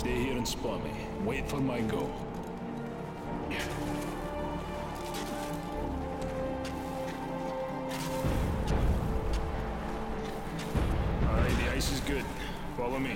Stay here and spawn me. Wait for my go. Alright, the ice is good. Follow me.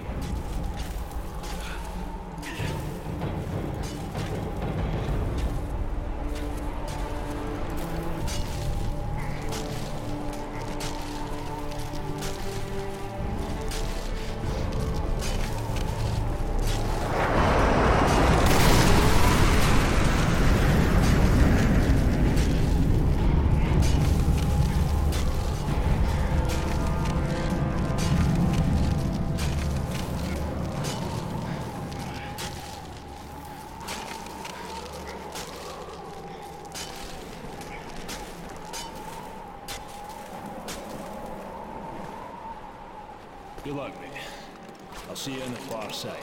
Good luck, mate. I'll see you on the far side.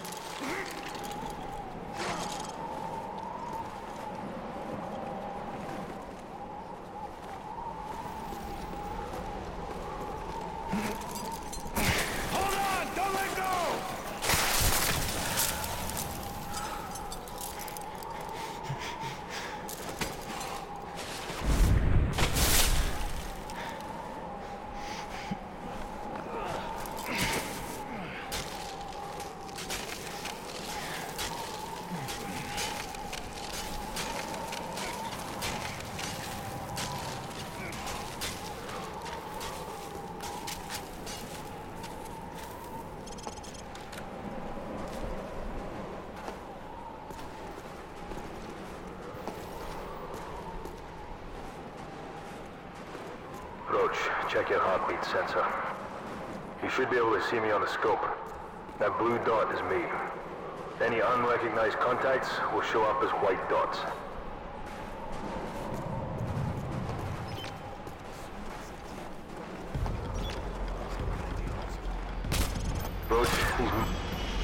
Hold on! Don't let go! Roach, check your heartbeat sensor. You should be able to see me on the scope. That blue dot is me. Any unrecognized contacts will show up as white dots. Roach, these...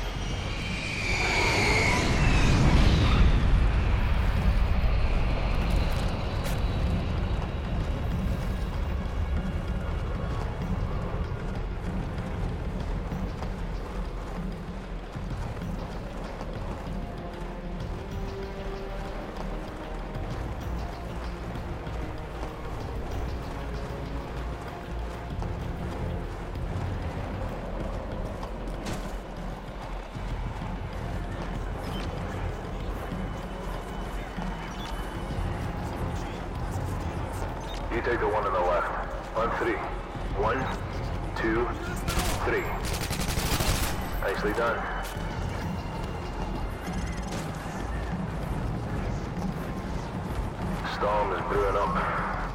You take the one on the left. On three. 1, 2, 3. Nicely done. Storm is brewing up.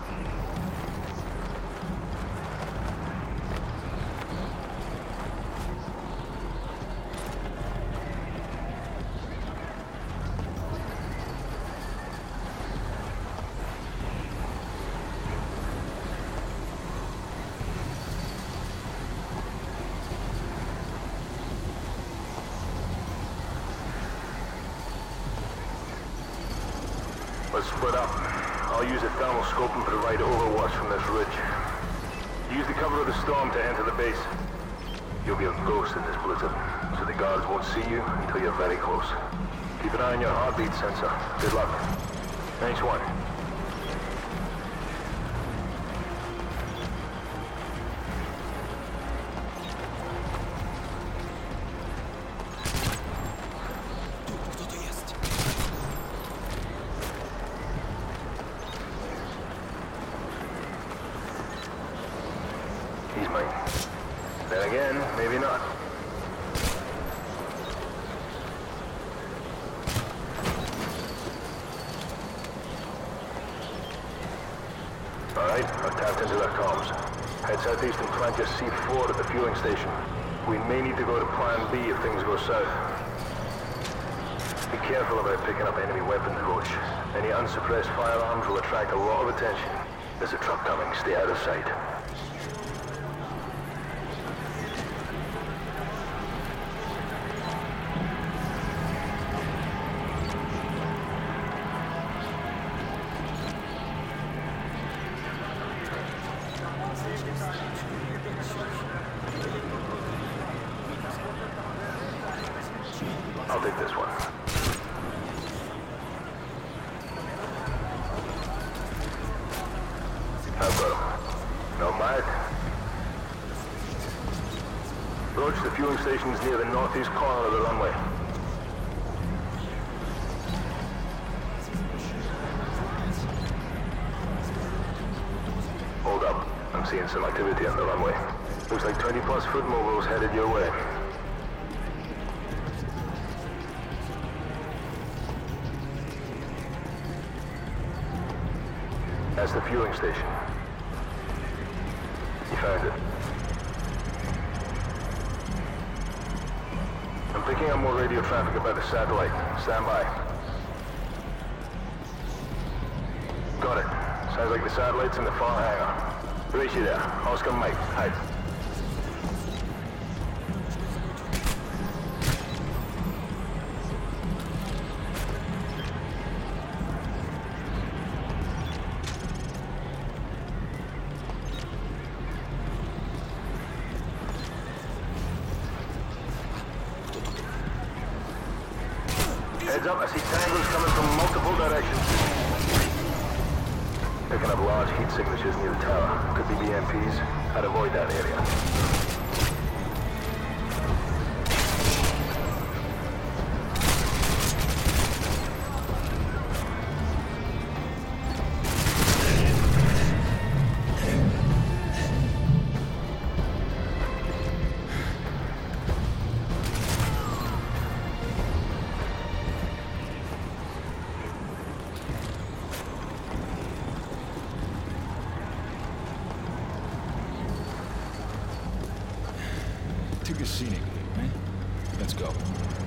Let's split up. I'll use a thermal scope and provide overwatch from this ridge. Use the cover of the storm to enter the base. You'll be a ghost in this blizzard, so the guards won't see you until you're very close. Keep an eye on your heartbeat sensor. Good luck. Nice one. He's mine. Then again, maybe not. Alright, I've tapped into their comms. Head southeast and flank your C4 at the fueling station. We may need to go to Plan B if things go south. Be careful about picking up enemy weapons, Roach. Any unsuppressed firearms will attract a lot of attention. There's a truck coming. Stay out of sight. Roach, the fueling station's near the northeast corner of the runway. Hold up. I'm seeing some activity on the runway. Looks like 20-plus foot mobiles headed your way. That's the fueling station. You found it. I'm picking up more radio traffic about the satellite. Stand by. Got it. Sounds like the satellite's in the far hangar. Reach you there. Oscar Mike. Hide. Heads up, I see tangles coming from multiple directions. Picking up large heat signatures near the tower. Could be the MPs. I'd avoid that area. Took a scenic, right? Let's go.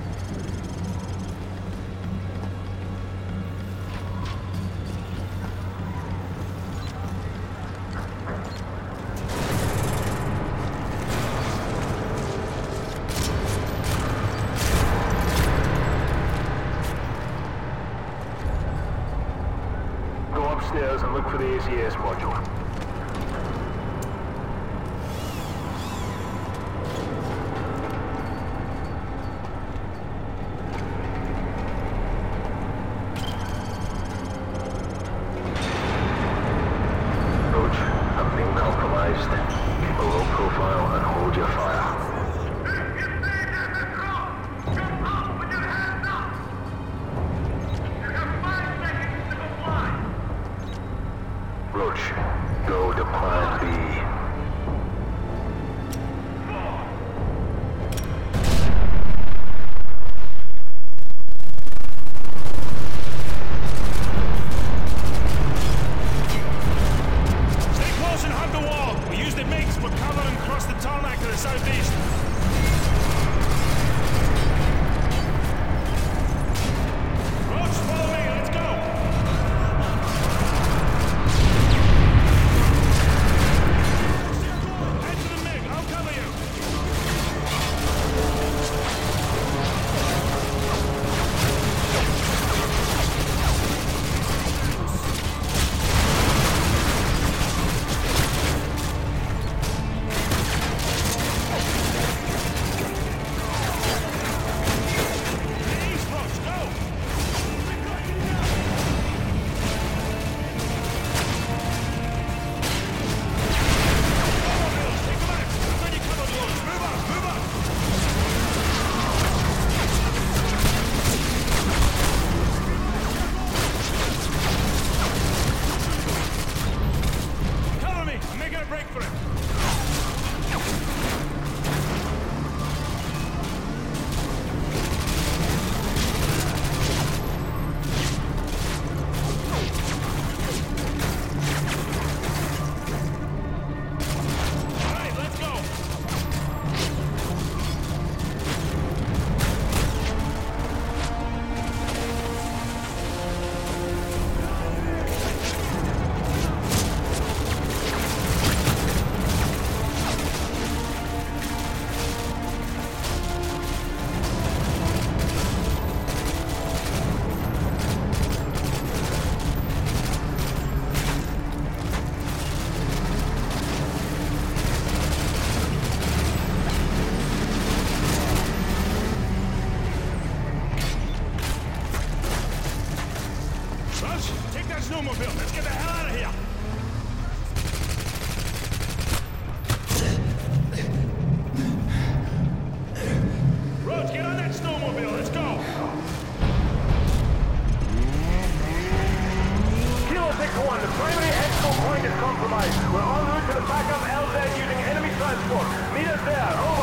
Go upstairs and look for the ACS module. Keep a low profile and hold your fire. Roach, go to Plan B. Southeast. Roach, follow me. Let's go. Head to the MiG. I'll cover you. Meet us there, over.